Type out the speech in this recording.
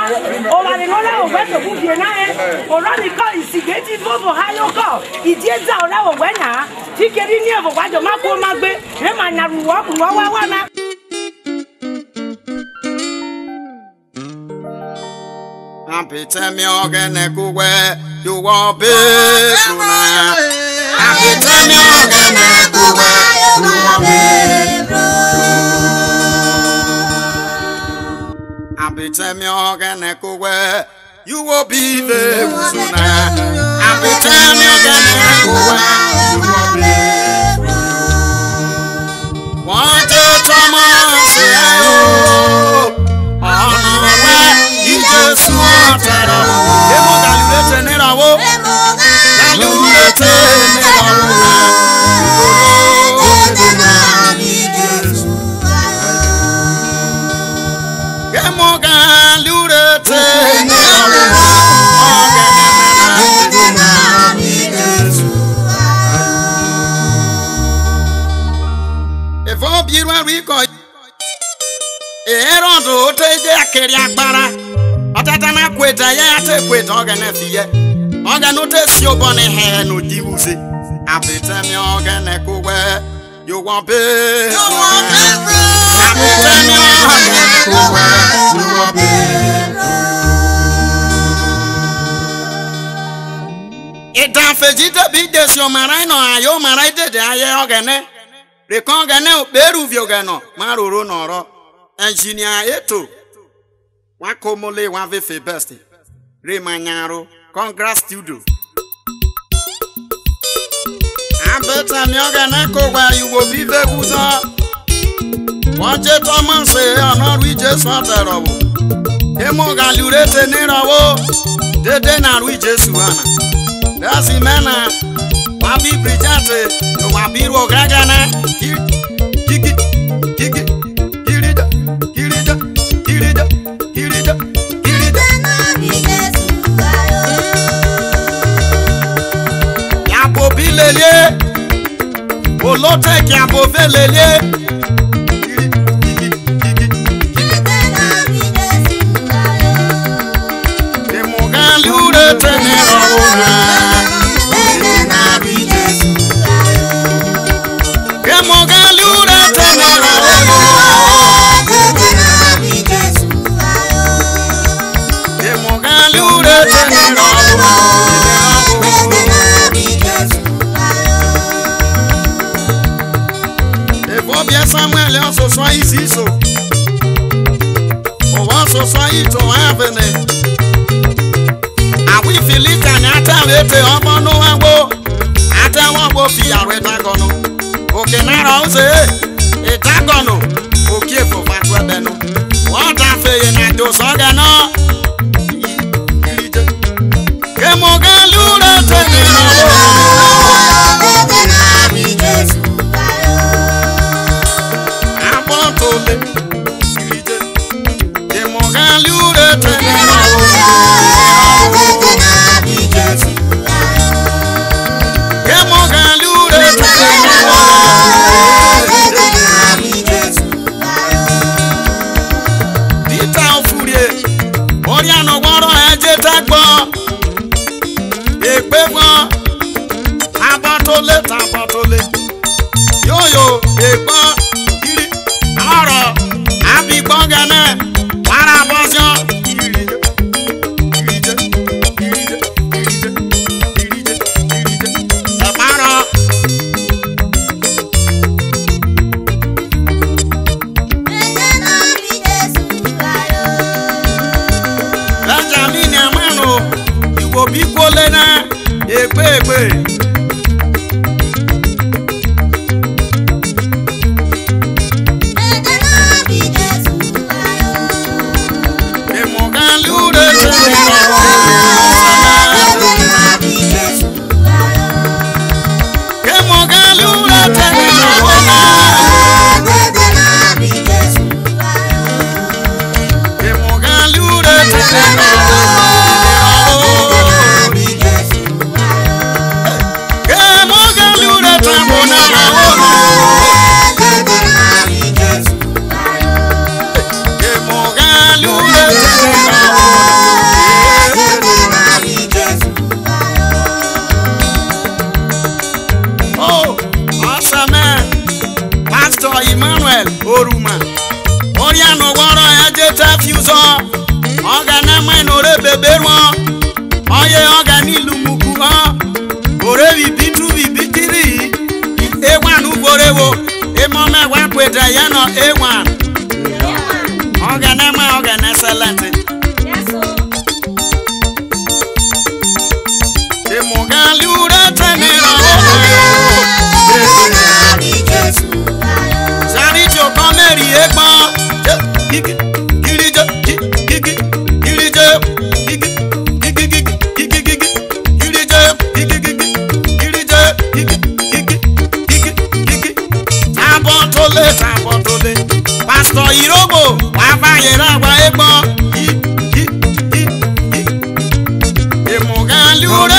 O va de no la o weto bu bien na e. O ra ni ko isigeti vovo ha yo ko. Ije za o la o we na. Ti keri ni e bo wa jo ma ko ma gbe. E ma na ru wo bu wa na. Apite mi ogene kuwe you wa be bruna. Apite mi ogene kuwe you wa be bruna. Apite mi ogene kuwe you will be the bruna. Apite mi ogene kuwe you will be bruna. Want to Thomas ayo. Jesu atara emo galurete nerawo galurete nerawo emo galurete nerawo efo biru ariko erondo teje akeri agbara Otatana kweta ya ate kweta ogene fiye ogene utesi obone he no diwuze apete mi ogene kuwe you want be apete mi ogene kuwe you want be Ita fejita bide si omarai no ayo marai dede aye ogene rekon ogene beru vi ogeno maroro noro engineer eto Wakomole wavefe best. Remanyaro, congrats studio. Abeta mioganeko where you will be the guza. Watch it Thomas say honor we just water. Emo galurete nerawo. Dede na we just wana. That's the manner. Wabi brijate. Wabi rogagana. Kiki. Olote ki above lele Demogalure tenera Demogalure tenera Demogalure tenera Samuel also so easy so. Oh, also so it to happen. And we feel it and ate omo no wo. Ate won bo fi are tagono. Okay na ro se e tagono. Okay for fatwa be no. What afa na do so ga no. Kemo ga lure tene no. Abatole yo epa iri aro abi gbongane para boso irije aparo Benjamin amano iwo bi kole na egbe Igborewo, Emome Wakweta Yano A1. Organ excellent. Emogalure Tenera. Sarijo Comeri Egba. Pastor Irobo, Wafayera Waebo. Emogalure